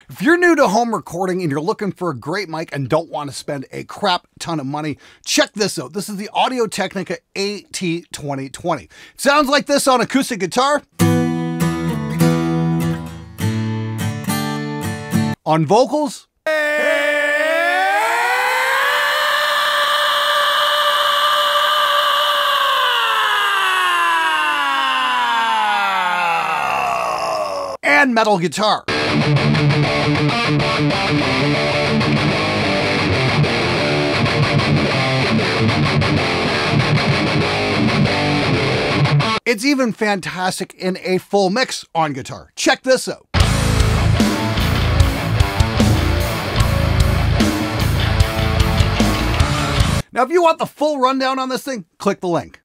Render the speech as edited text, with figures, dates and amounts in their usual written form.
If you're new to home recording and you're looking for a great mic and don't want to spend a crap ton of money, check this out. This is the Audio-Technica AT2020. It sounds like this on acoustic guitar. On vocals. And metal guitar. It's even fantastic in a full mix on guitar. Check this out. Now, if you want the full rundown on this thing, click the link.